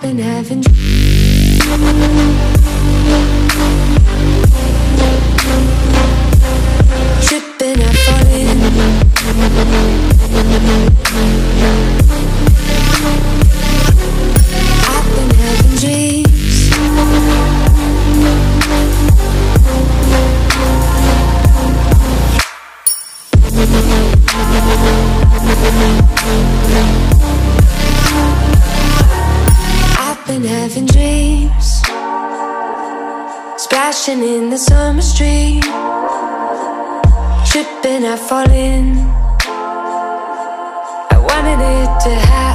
been having tripping, I've fallen. I've been having dreams. I've been having dreams, splashing in the summer stream, tripping, I've fallen. I wanted it to happen.